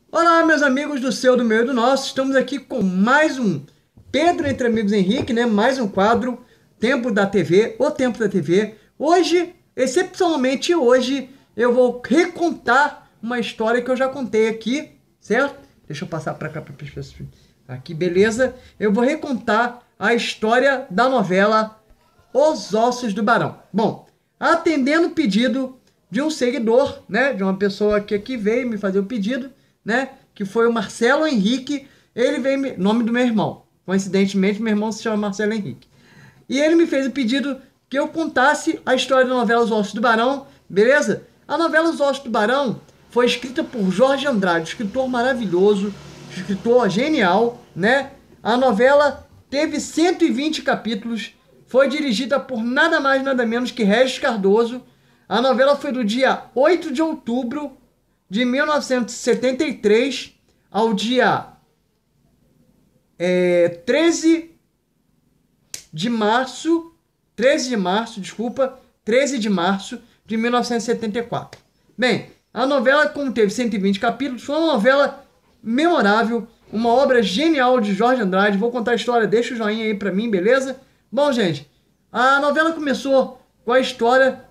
Olá, meus amigos do seu, do meu e do nosso. Estamos aqui com mais um Pedro Entre Amigos Henrique, né? Mais um quadro, Tempo da TV, o Tempo da TV. Hoje, excepcionalmente hoje, eu vou recontar uma história que eu já contei aqui, certo? Deixa eu passar para cá para as pessoas. Aqui, beleza? Eu vou recontar a história da novela Os Ossos do Barão. Bom, atendendo o pedido de um seguidor, né? De uma pessoa que aqui veio me fazer o pedido, né? Que foi o Marcelo Henrique. Ele veio, nome do meu irmão. Coincidentemente, meu irmão se chama Marcelo Henrique. E ele me fez o pedido que eu contasse a história da novela Os Ossos do Barão, beleza? A novela Os Ossos do Barão foi escrita por Jorge Andrade, escritor maravilhoso, escritor genial, né? A novela teve 120 capítulos, foi dirigida por nada mais nada menos que Regis Cardoso. A novela foi do dia 8 de outubro de 1973 ao dia 13 de março, 13 de março de 1974. Bem, a novela, como teve 120 capítulos, foi uma novela memorável, uma obra genial de Jorge Andrade. Vou contar a história, deixa o joinha aí pra mim, beleza? Bom, gente, a novela começou com a história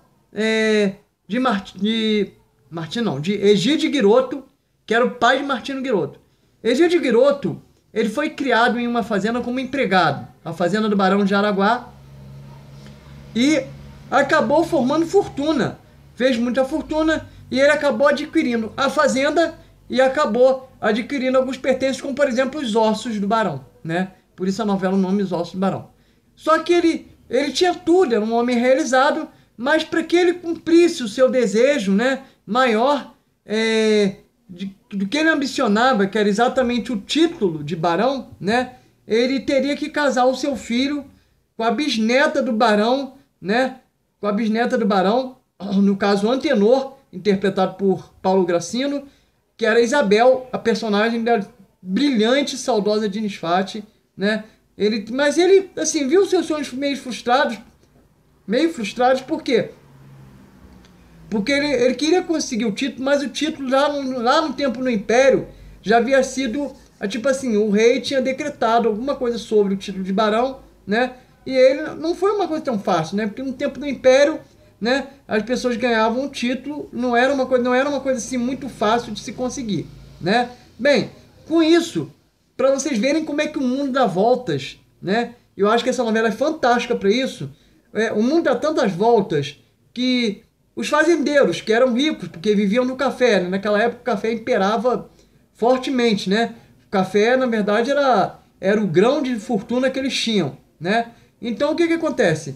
de Egídio Guiroto, que era o pai de Martino Guiroto. Egídio Guiroto, ele foi criado em uma fazenda como empregado, a fazenda do Barão de Araguá, e acabou formando fortuna, fez muita fortuna, e ele acabou adquirindo a fazenda e acabou adquirindo alguns pertences, como por exemplo os ossos do Barão, né? Por isso a novela, o nome Os Ossos do Barão. Só que ele tinha tudo, era um homem realizado, mas para que ele cumprisse o seu desejo, né, maior do que ele ambicionava, que era exatamente o título de barão, né, ele teria que casar o seu filho com a bisneta do barão, né, com a bisneta do barão, no caso Antenor, interpretado por Paulo Gracindo, que era Isabel, a personagem da brilhante e saudosa Diniz Fati, né. Mas ele, assim, viu seus sonhos meio frustrados, por quê? Porque ele queria conseguir o título, mas o título lá no tempo no Império já havia sido, tipo assim, o rei tinha decretado alguma coisa sobre o título de barão, né? E ele não foi uma coisa tão fácil, né? Porque no tempo do Império, né, as pessoas ganhavam o título, não era uma coisa assim muito fácil de se conseguir, né? Bem, com isso, para vocês verem como é que o mundo dá voltas, né? Eu acho que essa novela é fantástica para isso. O mundo dá tantas voltas que os fazendeiros, que eram ricos, porque viviam no café, né? Naquela época o café imperava fortemente, né? O café, na verdade, era o grão de fortuna que eles tinham, né? Então, o que acontece?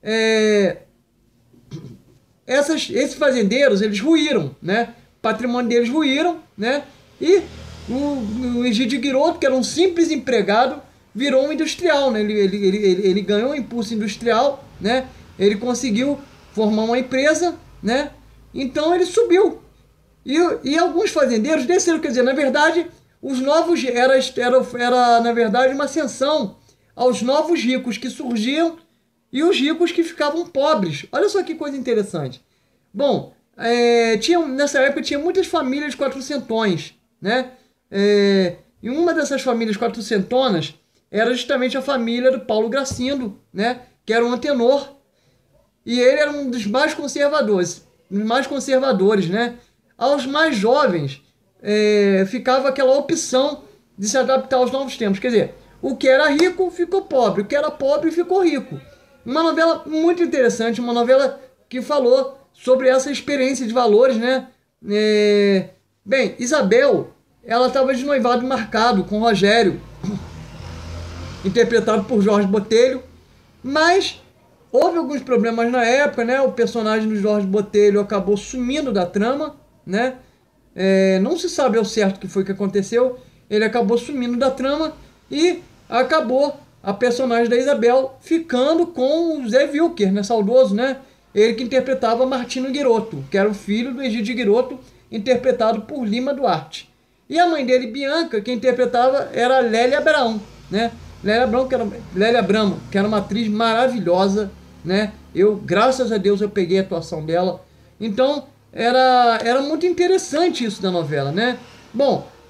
Esses fazendeiros, eles ruíram, né? O patrimônio deles ruíram, né? E o Egídio Guiroto, que era um simples empregado, virou um industrial, né? Ele ganhou um impulso industrial, né? Ele conseguiu formar uma empresa, né? Então ele subiu. E alguns fazendeiros desceram, quer dizer, na verdade, os novos era na verdade uma ascensão aos novos ricos que surgiam e os ricos que ficavam pobres. Olha só que coisa interessante. Bom, nessa época tinha muitas famílias quatrocentões, né? E uma dessas famílias quatrocentonas era justamente a família do Paulo Gracindo, né? Que era um Antenor. E ele era um dos mais conservadores, né? Aos mais jovens, ficava aquela opção de se adaptar aos novos tempos. Quer dizer, o que era rico ficou pobre, o que era pobre ficou rico. Uma novela muito interessante, uma novela que falou sobre essa experiência de valores, né? Bem, Isabel, ela estava de noivado marcado com Rogério, interpretado por Jorge Botelho, mas houve alguns problemas na época, né? O personagem do Jorge Botelho acabou sumindo da trama, né? Não se sabe ao certo o que foi que aconteceu. Ele acabou sumindo da trama e acabou a personagem da Isabel ficando com o Zé Wilker, né? Saudoso, né? Ele que interpretava Martino Guiroto, que era o filho do Egídio Guiroto, interpretado por Lima Duarte. E a mãe dele, Bianca, que interpretava era Lélia Abraão, né? Lélia Abramo, que era uma atriz maravilhosa, né? Graças a Deus, eu peguei a atuação dela. Então, era muito interessante isso da novela, né? Bom,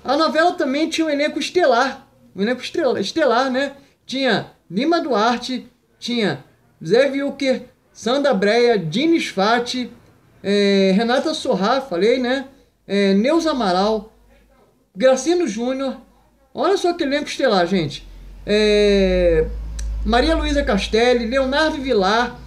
A novela também tinha um elenco estelar, né? Tinha Lima Duarte, tinha Zé Wilker, Sandra Breia, Dines Fati, Renata Sorrah, falei, né? Neuza Amaral, Gracino Júnior. Olha só que elenco estelar, gente. Maria Luísa Castelli, Leonardo Vilar,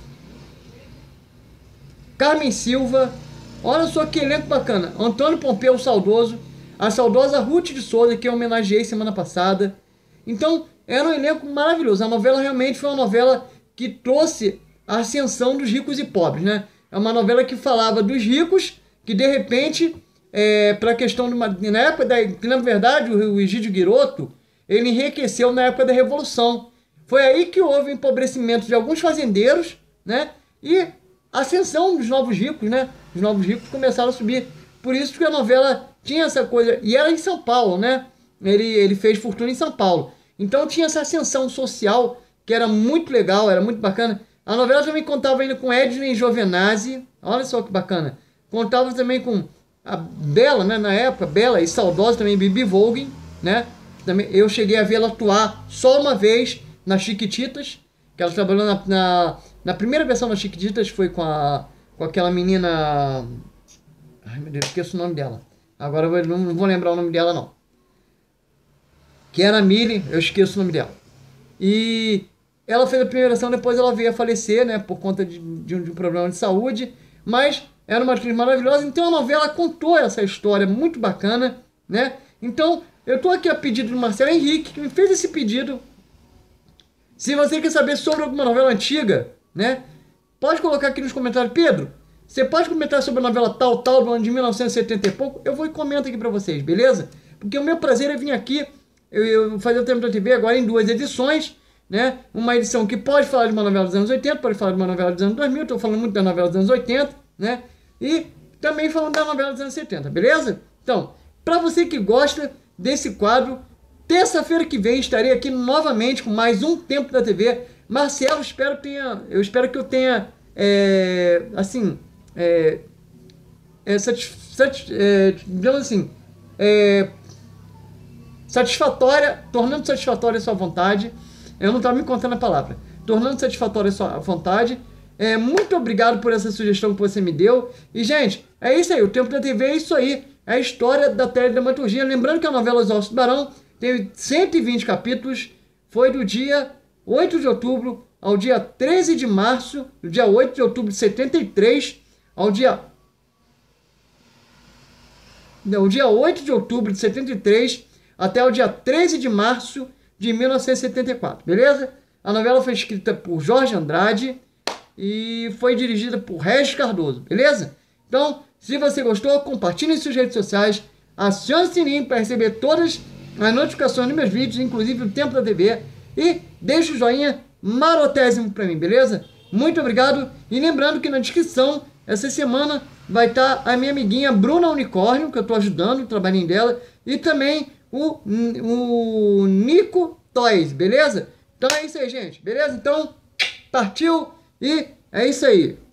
Carmen Silva. Olha só que elenco bacana. Antônio Pompeu, saudoso. A saudosa Ruth de Souza, que eu homenageei semana passada. Então, era um elenco maravilhoso. A novela realmente foi uma novela que trouxe a ascensão dos ricos e pobres, né? É uma novela que falava dos ricos, que de repente, para a questão de uma... Na época que na verdade, o Egídio Guiroto, ele enriqueceu na época da Revolução. Foi aí que houve o empobrecimento de alguns fazendeiros, né? E a ascensão dos novos ricos, né? Os novos ricos começaram a subir. Por isso que a novela tinha essa coisa... E era em São Paulo, né? Ele fez fortuna em São Paulo. Então tinha essa ascensão social que era muito legal, era muito bacana. A novela também contava ainda com Ednei Giovenazzi. Olha só que bacana. Contava também com a Bela, né? Na época, Bela e saudosa também, Bibi Vogen, né? Também, eu cheguei a vê-la atuar só uma vez nas Chiquititas, que ela trabalhou na primeira versão das Chiquititas, foi com aquela menina... Ai, meu Deus, esqueço o nome dela. Agora eu não vou lembrar o nome dela, não. Que era a Millie, eu esqueço o nome dela. E ela fez a primeira versão, depois ela veio a falecer, né? Por conta de um problema de saúde. Mas era uma atriz maravilhosa. Então a novela contou essa história muito bacana, né? Então, eu estou aqui a pedido do Marcelo Henrique, que me fez esse pedido. Se você quer saber sobre alguma novela antiga, né? Pode colocar aqui nos comentários. Pedro, você pode comentar sobre a novela tal, do ano de 1970 e pouco? Eu vou e comento aqui pra vocês, beleza? Porque o meu prazer é vir aqui, eu fazer o Tempo da TV agora em 2 edições, né? Uma edição que pode falar de uma novela dos anos 80, pode falar de uma novela dos anos 2000, estou falando muito da novela dos anos 80, né? E também falando da novela dos anos 70, beleza? Então, pra você que gosta desse quadro, terça-feira que vem estarei aqui novamente com mais um Tempo da TV. Marcelo, eu espero que eu tenha, digamos assim, tornando satisfatória a sua vontade. Eu não estava me contando a palavra. Tornando satisfatória a sua vontade. Muito obrigado por essa sugestão que você me deu. E, gente, é isso aí. O Tempo da TV é isso aí. É a história da teledramaturgia. Lembrando que a novela Os Ossos do Barão teve 120 capítulos. Foi do dia 8 de outubro ao dia 13 de março, do dia 8 de outubro de 73, ao dia 8 de outubro de 73 até o dia 13 de março de 1974, beleza? A novela foi escrita por Jorge Andrade e foi dirigida por Regis Cardoso, beleza? Então, se você gostou, compartilhe em suas redes sociais, acione o sininho para receber todas as notificações dos meus vídeos, inclusive o Tempo da TV, e deixe o joinha marotésimo para mim, beleza? Muito obrigado, e lembrando que na descrição, essa semana, vai estar a minha amiguinha Bruna Unicórnio, que eu estou ajudando o trabalhinho dela, e também o Nico Toys, beleza? Então é isso aí, gente, beleza? Então, partiu, e é isso aí.